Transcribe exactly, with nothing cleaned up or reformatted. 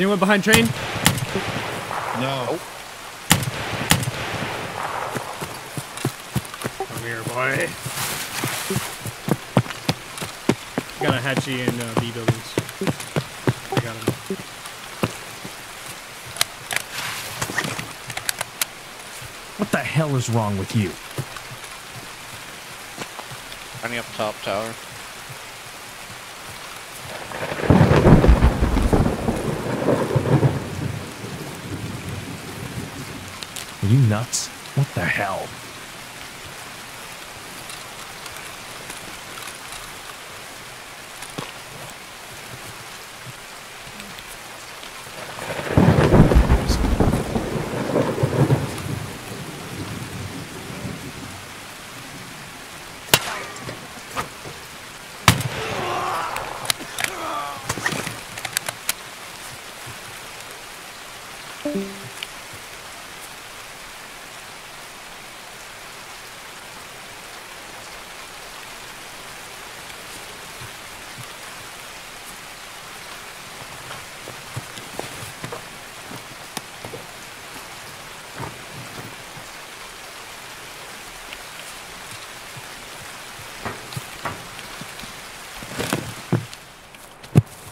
anyone behind train? No. Oh. Come here, boy. Got a Hatchet in uh, B buildings. I got him. What the hell is wrong with you? Running up top tower. Are you nuts? What the hell?